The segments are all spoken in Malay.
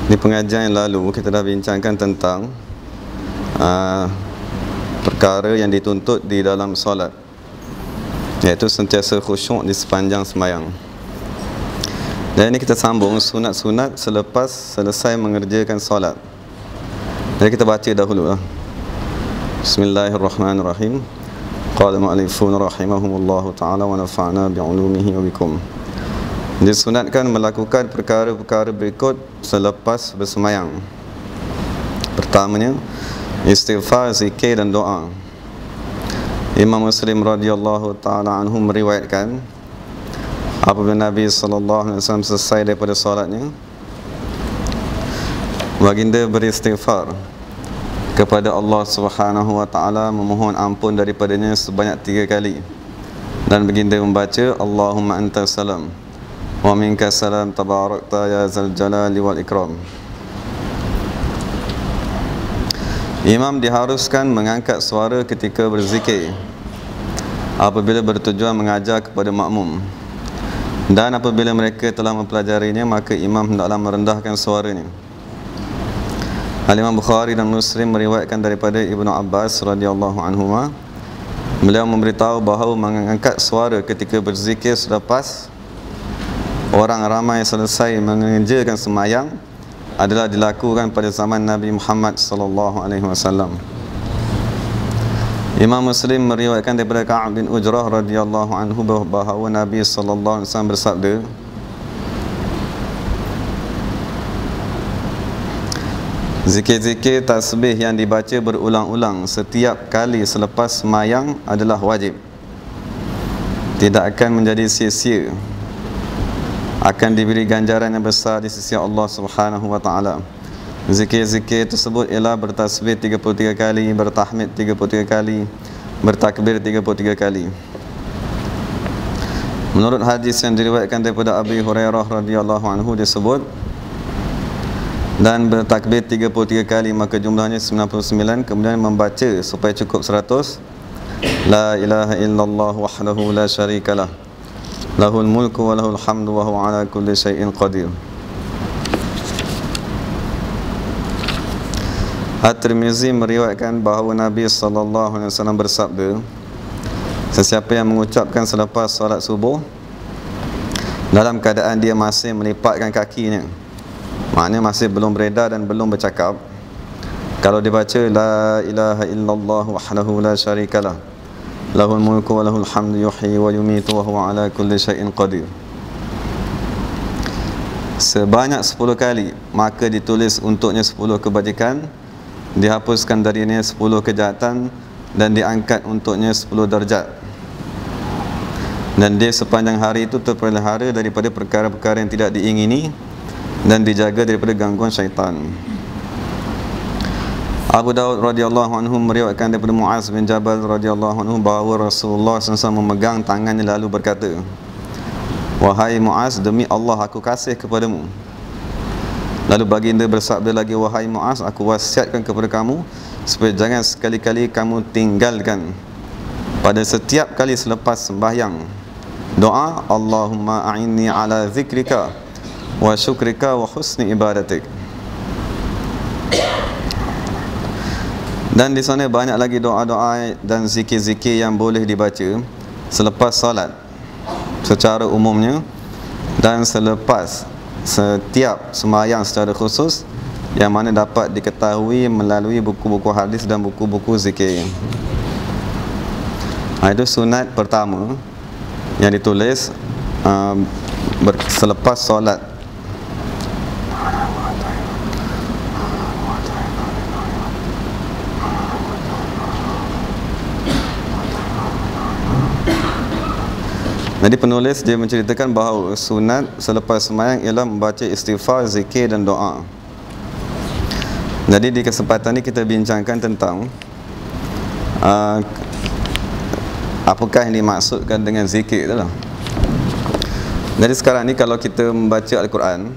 Di pengajian yang lalu kita dah bincangkan tentang perkara yang dituntut di dalam solat, iaitu sentiasa khusyuk di sepanjang sembahyang. Dan ini kita sambung sunat-sunat selepas selesai mengerjakan solat. Jadi kita baca dahulu lah. Bismillahirrahmanirrahim. Qala mu'allifun rahimahumullahu ta'ala wa nafa'na bi'ulumihi wa bikum. Disunatkan melakukan perkara-perkara berikut selepas bersemayang. Pertamanya, istighfar, zikir dan doa. Imam Muslim radhiyallahu ta'ala anhu meriwayatkan, apabila Nabi sallallahu alaihi wasallam selesai daripada solatnya, baginda beristighfar kepada Allah Subhanahu wa ta'ala, memohon ampun daripadanya sebanyak 3 kali, dan baginda membaca Allahumma antas salam wa minkas salam tabarakta ya zal jalali wal ikram. Imam diharuskan mengangkat suara ketika berzikir apabila bertujuan mengajar kepada makmum, dan apabila mereka telah mempelajarinya, maka imam hendaklah merendahkan suaranya. Al-Imam Bukhari dan Muslim meriwayatkan daripada Ibnu Abbas radhiyallahu anhuma, beliau memberitahu bahawa mengangkat suara ketika berzikir selepas orang ramai selesai mengerjakan sembahyang adalah dilakukan pada zaman Nabi Muhammad sallallahu alaihi wasallam. Imam Muslim meriwayatkan daripada Ka'ab bin Ujrah radhiyallahu anhu bahawa Nabi sallallahu alaihi wasallam bersabda, zikir-zikir tasbih yang dibaca berulang-ulang setiap kali selepas sembahyang adalah wajib, tidak akan menjadi sia-sia, akan diberi ganjaran yang besar di sisi Allah Subhanahu wa ta'ala. Zikir-zikir tersebut ialah bertasbih 33 kali, bertahmid 33 kali, bertakbir 33 kali. Menurut hadis yang diriwayatkan daripada Abi Hurairah radhiyallahu anhu disebut, dan bertakbir 33 kali, maka jumlahnya 99, kemudian membaca supaya cukup 100, la ilaha illallah wahdahu la syarikalah, lahul mulku wa lahul hamdu wa huwa ala kulli syai'in qadir. At-Tirmizi meriwayatkan bahawa Nabi sallallahu alaihi wasallam bersabda, sesiapa yang mengucapkan selepas solat subuh dalam keadaan dia masih melipatkan kakinya, maknanya masih belum beredar dan belum bercakap, kalau dibaca la ilaha illallah wahdahu la syarikalah, lahul mulku wa lahul hamdu yuhyi wa yumitu wa huwa ala kulli syai'in qadir, sebanyak 10 kali, maka ditulis untuknya 10 kebajikan, dihapuskan darinya 10 kejahatan, dan diangkat untuknya 10 darjat, dan dia sepanjang hari itu terpelihara daripada perkara-perkara yang tidak diingini dan dijaga daripada gangguan syaitan. Abu Daud radhiyallahu anhu meriwayatkan daripada Muaz bin Jabal radhiyallahu anhu bahawa Rasulullah SAW memegang tangannya lalu berkata, wahai Muaz, demi Allah aku kasih kepadamu. Lalu baginda bersabda lagi, wahai Muaz, aku wasiatkan kepada kamu supaya jangan sekali-kali kamu tinggalkan pada setiap kali selepas sembahyang doa Allahumma a'inni ala zikrika wa syukrika wa husni ibadatik. Dan di sana banyak lagi doa-doa dan zikir-zikir yang boleh dibaca selepas salat secara umumnya, dan selepas setiap sembahyang secara khusus, yang mana dapat diketahui melalui buku-buku hadis dan buku-buku zikir. Itu sunat pertama yang ditulis selepas solat. Jadi penulis dia menceritakan bahawa sunat selepas sembahyang ialah membaca istighfar, zikir dan doa. Jadi di kesempatan ini kita bincangkan tentang apakah yang dimaksudkan dengan zikir itulah. Jadi sekarang ni kalau kita membaca Al-Quran,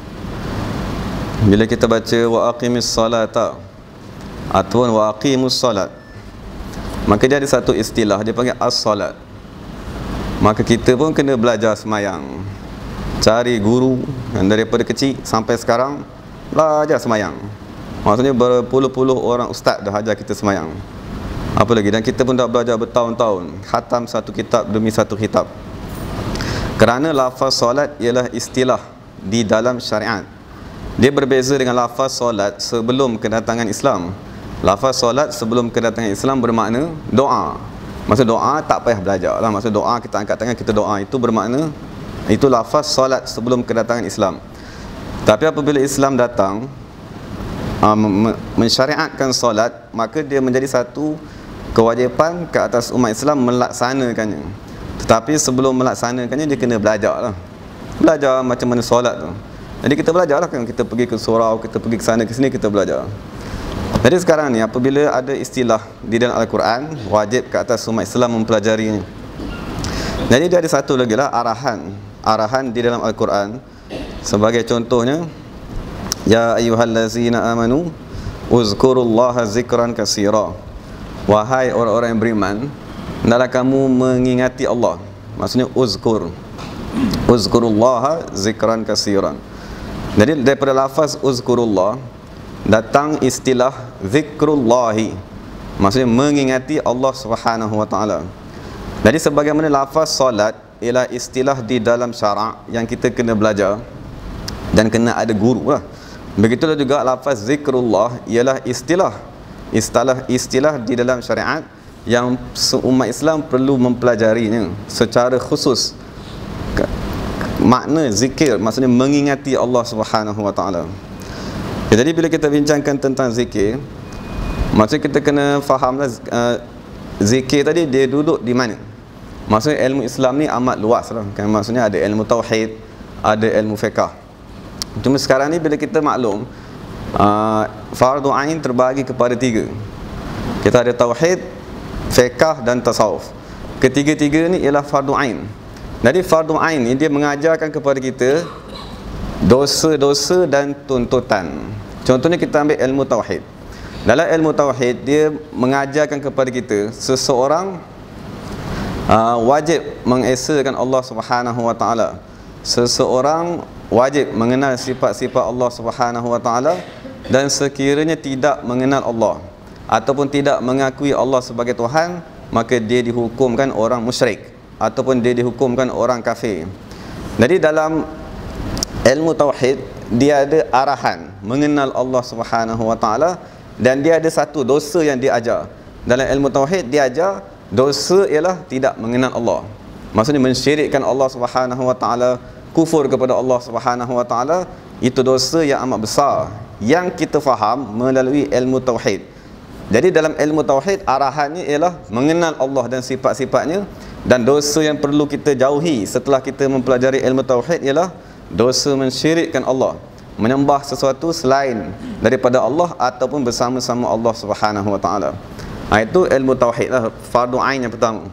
bila kita baca wa aqimis salata ataupun wa aqimus salat, maka dia ada satu istilah, dia panggil as-salat. Maka kita pun kena belajar semayang, cari guru yang daripada kecil sampai sekarang belajar semayang. Maksudnya berpuluh-puluh orang ustaz dah ajar kita semayang. Apa lagi? Dan kita pun dah belajar bertahun-tahun, khatam satu kitab demi satu kitab. Kerana lafaz solat ialah istilah di dalam syariat. Dia berbeza dengan lafaz solat sebelum kedatangan Islam. Lafaz solat sebelum kedatangan Islam bermakna doa. Maksud doa tak payah belajar lah. Maksud doa kita angkat tangan, kita doa, itu bermakna, itu lafaz solat sebelum kedatangan Islam. Tapi apabila Islam datang mensyariatkan solat, maka dia menjadi satu kewajipan ke atas umat Islam melaksanakannya. Tetapi sebelum melaksanakannya, dia kena belajar lah. Belajar macam mana solat tu. Jadi kita belajar lah kan. Kita pergi ke surau, kita pergi ke sana ke sini, kita belajar. Jadi sekarang ni apabila ada istilah di dalam Al-Quran, wajib ke atas umat Islam mempelajarinya. Jadi dia ada satu lagi lah, arahan di dalam Al-Quran. Sebagai contohnya, ya ayyuhallazina amanu uzkurullaha zikran katsira. Wahai orang-orang yang beriman, hendaklah kamu mengingati Allah. Maksudnya uzkurullaha zikran katsiran. Jadi daripada lafaz uzkurullah datang istilah zikrullahi, maksudnya mengingati Allah Subhanahu wa taala. Jadi sebagaimana lafaz solat ialah istilah di dalam syarak yang kita kena belajar dan kena ada guru lah. Begitulah juga lafaz zikrullah ialah istilah di dalam syariat yang umat Islam perlu mempelajarinya secara khusus. Makna zikir maksudnya mengingati Allah Subhanahu wa taala. Jadi bila kita bincangkan tentang zikir, maksudnya kita kena fahamlah zikir tadi dia duduk di mana. Maksudnya ilmu Islam ni amat luas lah kan. Maksudnya ada ilmu tauhid, ada ilmu fiqh. Cuma sekarang ni bila kita maklum fardu ain terbagi kepada 3. Kita ada tauhid, fiqh dan tasawuf. Ketiga-tiga ni ialah fardu ain. Jadi fardu ain ni dia mengajarkan kepada kita dosa-dosa dan tuntutan. Contohnya kita ambil ilmu tauhid. Dalam ilmu tauhid dia mengajarkan kepada kita seseorang wajib mengesakan Allah Subhanahu wa taala. Seseorang wajib mengenal sifat-sifat Allah Subhanahu wa taala, dan sekiranya tidak mengenal Allah ataupun tidak mengakui Allah sebagai Tuhan, maka dia dihukumkan orang musyrik ataupun dia dihukumkan orang kafir. Jadi dalam ilmu tauhid dia ada arahan mengenal Allah Subhanahu wa taala, dan dia ada satu dosa yang dia ajar. Dalam ilmu tauhid dia ajar dosa ialah tidak mengenal Allah. Maksudnya mensyirikkan Allah Subhanahu wa taala, kufur kepada Allah Subhanahu wa taala, itu dosa yang amat besar yang kita faham melalui ilmu tauhid. Jadi dalam ilmu tauhid arahannya ialah mengenal Allah dan sifat-sifatnya, dan dosa yang perlu kita jauhi setelah kita mempelajari ilmu tauhid ialah dosa mensyirikkan Allah, menyembah sesuatu selain daripada Allah ataupun bersama-sama Allah Subhanahu wa taala. Itu ilmu tauhid lah, fardu ain yang pertama.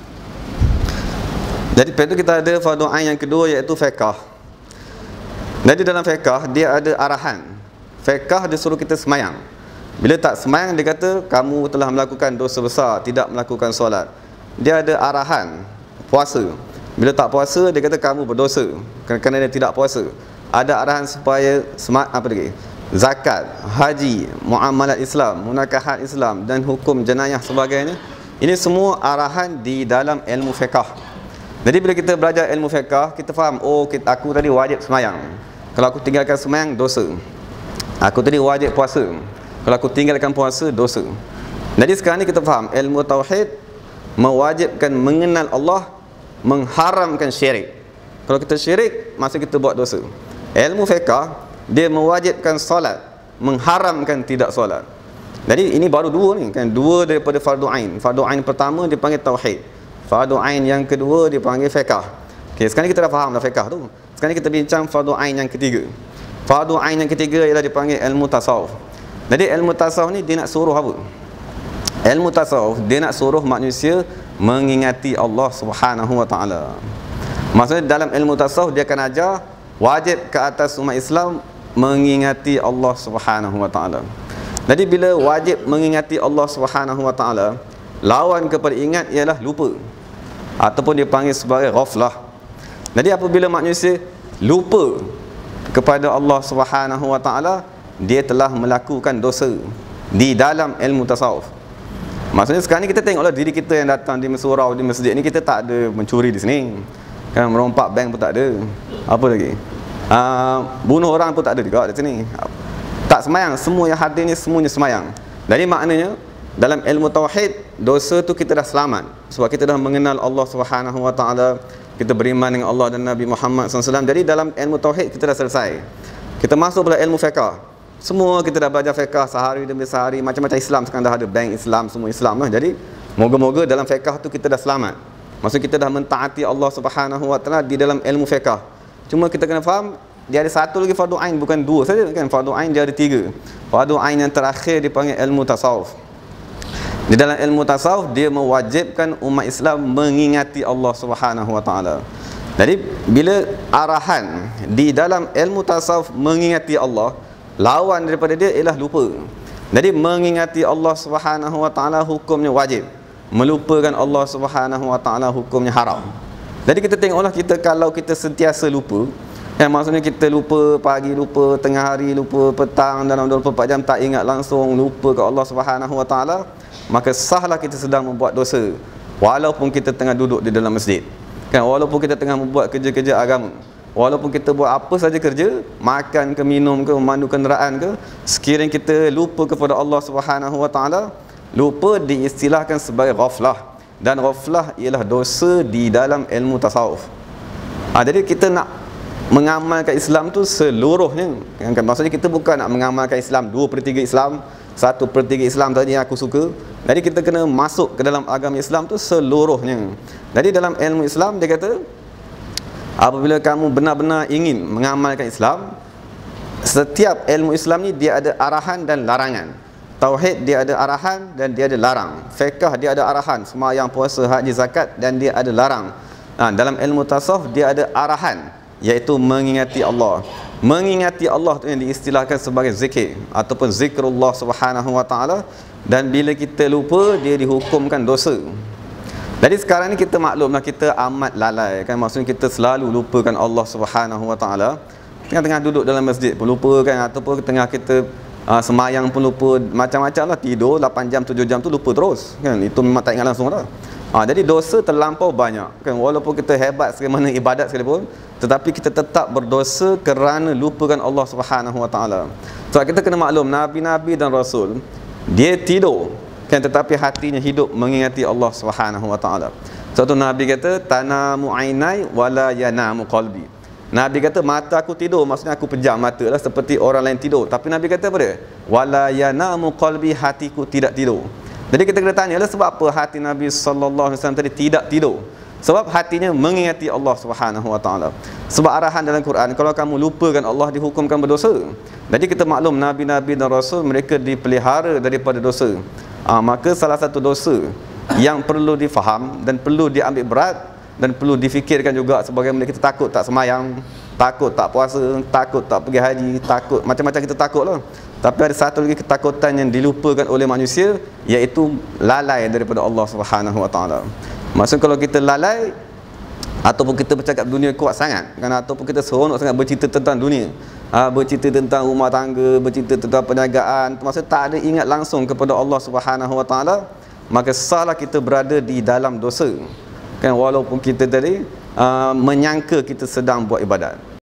Jadi lepas itu kita ada fardu ain yang kedua, iaitu fiqh. Jadi dalam fiqh dia ada arahan. Fiqh dia suruh kita semayang. Bila tak semayang dia kata kamu telah melakukan dosa besar, tidak melakukan solat. Dia ada arahan puasa. Bila tak puasa dia kata kamu berdosa kerana dia tidak puasa. Ada arahan supaya zakat, haji, muamalat Islam, munakahat Islam dan hukum jenayah sebagainya. Ini semua arahan di dalam ilmu fiqh. Jadi bila kita belajar ilmu fiqh, kita faham, aku tadi wajib semayang. Kalau aku tinggalkan semayang, dosa. Aku tadi wajib puasa. Kalau aku tinggalkan puasa, dosa. Jadi sekarang ni kita faham, ilmu tauhid mewajibkan mengenal Allah, mengharamkan syirik. Kalau kita syirik, masa kita buat dosa. Ilmu fiqh dia mewajibkan solat, mengharamkan tidak solat. Jadi ini baru dua ni kan, dua daripada fardu ain. Fardu ain pertama dipanggil tauhid, fardu ain yang kedua dipanggil fiqh. Okey, sekarang kita dah faham dah fiqh tu. Sekarang kita bincang fardu ain yang ketiga. Fardu ain yang ketiga ialah dipanggil ilmu tasawuf. Jadi ilmu tasawuf ni dia nak suruh apa? Ilmu tasawuf dia nak suruh manusia mengingati Allah Subhanahu wa taala. Maksudnya dalam ilmu tasawuf dia akan ajar wajib ke atas umat Islam mengingati Allah Subhanahu wa taala. Jadi bila wajib mengingati Allah Subhanahu wa taala, lawan kepada ingat ialah lupa, ataupun dipanggil sebagai ghaflah. Jadi apabila manusia lupa kepada Allah Subhanahu wa taala, dia telah melakukan dosa di dalam ilmu tasawuf. Maksudnya sekarang ni kita tengoklah diri kita yang datang di surau, di masjid ni, kita tak ada mencuri di sini kan, merompak bank pun tak ada, apa lagi, bunuh orang pun tak ada juga di sini, tak semayang. Semua yang hadir ni semuanya semayang. Jadi maknanya dalam ilmu tauhid, dosa tu kita dah selamat sebab kita dah mengenal Allah Subhanahu Wa Taala, kita beriman dengan Allah dan Nabi Muhammad SAW. Jadi dalam ilmu tauhid kita dah selesai. Kita masuk pada ilmu fiqh. Semua kita dah belajar fiqh sehari demi sehari, macam-macam Islam sekarang dah ada, bank Islam, semua Islam lah. Jadi moga-moga dalam fiqh tu kita dah selamat. Maksud kita dah mentaati Allah Subhanahu Wa Taala di dalam ilmu fiqh. Cuma kita kena faham dia ada satu lagi fardu ain, bukan dua saja kan. Fardu ain dia ada tiga. Fardu ain yang terakhir dipanggil ilmu tasawuf. Di dalam ilmu tasawuf dia mewajibkan umat Islam mengingati Allah Subhanahu Wa Taala. Jadi bila arahan di dalam ilmu tasawuf mengingati Allah, lawan daripada dia ialah lupa. Jadi mengingati Allah Subhanahu Wa Taala hukumnya wajib, melupakan Allah Subhanahu Wa Taala hukumnya haram. Jadi kita tengoklah, kita kalau kita sentiasa lupa, maksudnya kita lupa pagi, lupa tengah hari, lupa petang, dalam 24 jam tak ingat langsung, lupa ke Allah Subhanahu Wa Taala, maka sahlah kita sedang membuat dosa walaupun kita tengah duduk di dalam masjid kan, walaupun kita tengah membuat kerja-kerja agama, walaupun kita buat apa saja kerja, makan ke, minum ke, memandu kenderaan ke, sekiranya kita lupa kepada Allah Subhanahu Wa Taala, lupa diistilahkan sebagai ghaflah. Dan ghaflah ialah dosa di dalam ilmu tasawuf. Jadi kita nak mengamalkan Islam tu seluruhnya kan, maksudnya kita bukan nak mengamalkan Islam 2/3 Islam, 1/3 Islam tadi yang aku suka. Jadi kita kena masuk ke dalam agama Islam tu seluruhnya. Jadi dalam ilmu Islam dia kata, apabila kamu benar-benar ingin mengamalkan Islam, setiap ilmu Islam ni dia ada arahan dan larangan. Tauhid dia ada arahan dan dia ada larang. Fiqh dia ada arahan, sembahyang, puasa, haji, zakat, dan dia ada larang. Dalam ilmu tasawuf dia ada arahan, iaitu mengingati Allah. Mengingati Allah tu yang diistilahkan sebagai zikir ataupun zikrullah Subhanahu Wa Taala. Dan bila kita lupa, dia dihukumkan dosa. Jadi sekarang ni kita maklumlah kita amat lalai kan, maksudnya kita selalu lupakan Allah Subhanahu Wa Taala. Tengah-tengah duduk dalam masjid pun lupa kan, ataupun tengah kita semayang pun lupa, macam-macam lah, tidur 8 jam 7 jam tu lupa terus kan, itu memang tak ingat langsung dah. Jadi dosa terlampau banyak kan, walaupun kita hebat segala ibadat sekalipun, tetapi kita tetap berdosa kerana lupakan Allah Subhanahu Wa Taala. Sebab kita kena maklum, Nabi-Nabi dan Rasul dia tidur kan, tetapi hatinya hidup mengingati Allah Subhanahu Wa Taala. Satu Nabi kata, tanamu ainai wala yanamu qalbi. Nabi kata mata aku tidur, maksudnya aku pejam mata lah seperti orang lain tidur. Tapi Nabi kata apa dia? Wala yanamu qalbi, hatiku tidak tidur. Jadi kita kena tanya lah, sebab apa hati Nabi sallallahu alaihi wasallam tadi tidak tidur? Sebab hatinya mengingati Allah Subhanahu Wa Taala. Sebab arahan dalam Quran, kalau kamu lupakan Allah dihukumkan berdosa. Jadi kita maklum Nabi-Nabi dan Rasul mereka dipelihara daripada dosa. Maka salah satu dosa yang perlu difaham dan perlu diambil berat dan perlu difikirkan juga, sebagaimana kita takut tak semayang, takut tak puasa, takut tak pergi haji, takut macam-macam kita takut lah. Tapi ada satu lagi ketakutan yang dilupakan oleh manusia, iaitu lalai daripada Allah Subhanahu Wa Taala. Maksud kalau kita lalai ataupun kita bercakap dunia kuat sangat kan, ataupun kita seronok sangat bercerita tentang dunia, bercerita tentang rumah tangga, bercerita tentang perniagaan, maksud tak ada ingat langsung kepada Allah Subhanahu Wa Taala, maka sahlah kita berada di dalam dosa kan, walaupun kita tadi menyangka kita sedang buat ibadat.